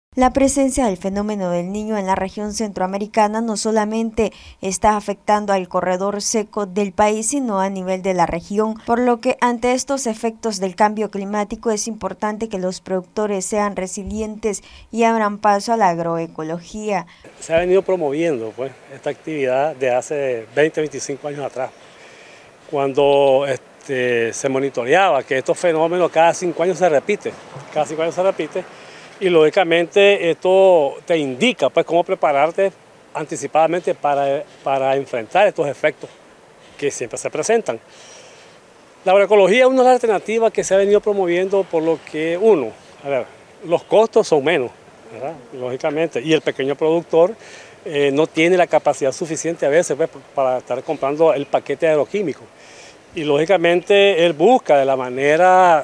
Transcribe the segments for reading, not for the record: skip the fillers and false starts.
La presencia del fenómeno del Niño en la región centroamericana no solamente está afectando al corredor seco del país, sino a nivel de la región, por lo que ante estos efectos del cambio climático es importante que los productores sean resilientes y abran paso a la agroecología. Se ha venido promoviendo esta actividad de hace 20, 25 años atrás, cuando se monitoreaba que estos fenómenos cada 5 años se repite, y lógicamente esto te indica cómo prepararte anticipadamente para enfrentar estos efectos que siempre se presentan. La agroecología es una de las alternativas que se ha venido promoviendo, por lo que los costos son menos, ¿verdad? Lógicamente, y el pequeño productor no tiene la capacidad suficiente a veces para estar comprando el paquete agroquímico. Y lógicamente él busca de la manera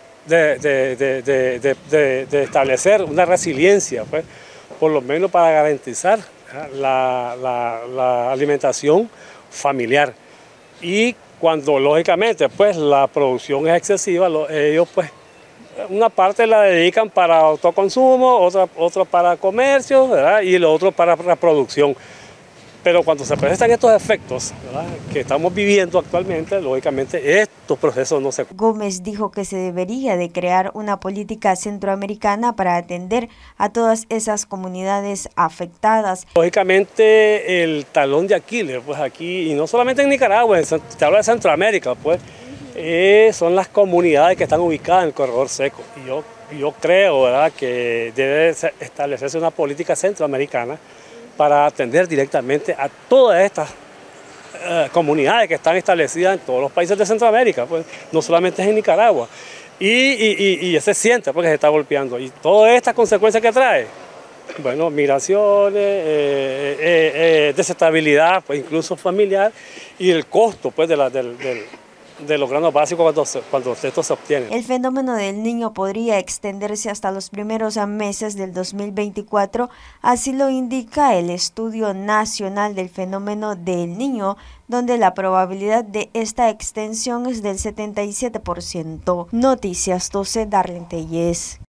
de establecer una resiliencia, por lo menos para garantizar la alimentación familiar. Y cuando lógicamente la producción es excesiva, ellos una parte la dedican para autoconsumo, otra para comercio, ¿verdad? Y lo otro para reproducción. Pero cuando se presentan estos efectos, ¿verdad?, que estamos viviendo actualmente, lógicamente estos procesos no se... Gómez dijo que se debería de crear una política centroamericana para atender a todas esas comunidades afectadas. Lógicamente el talón de Aquiles, aquí, y no solamente en Nicaragua, te hablo de Centroamérica, son las comunidades que están ubicadas en el corredor seco. Y yo creo, ¿verdad?, que debe establecerse una política centroamericana para atender directamente a todas estas comunidades que están establecidas en todos los países de Centroamérica, no solamente es en Nicaragua. Y se siente porque se está golpeando. Y todas estas consecuencias que trae, migraciones, desestabilidad, incluso familiar, y el costo de los granos básicos cuando estos se obtienen. El fenómeno del Niño podría extenderse hasta los primeros meses del 2024, así lo indica el Estudio Nacional del Fenómeno del Niño, donde la probabilidad de esta extensión es del 77%. Noticias 12, Darlene Tellez.